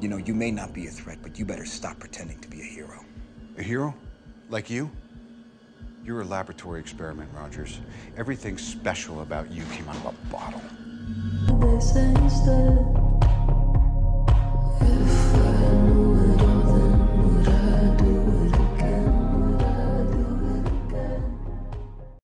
You know, you may not be a threat, but you better stop pretending to be a hero. A hero? Like you? You're a laboratory experiment, Rogers. Everything special about you came out of a bottle.